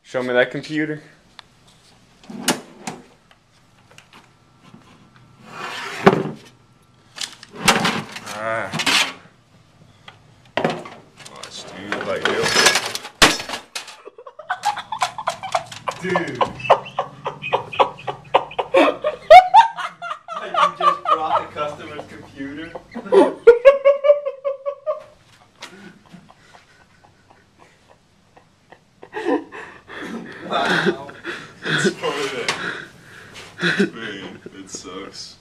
Show me that computer. Alright. Watch, dude, like real. Dude. Like you just brought the customer's computer? Wow. It's probably that. Man, it sucks.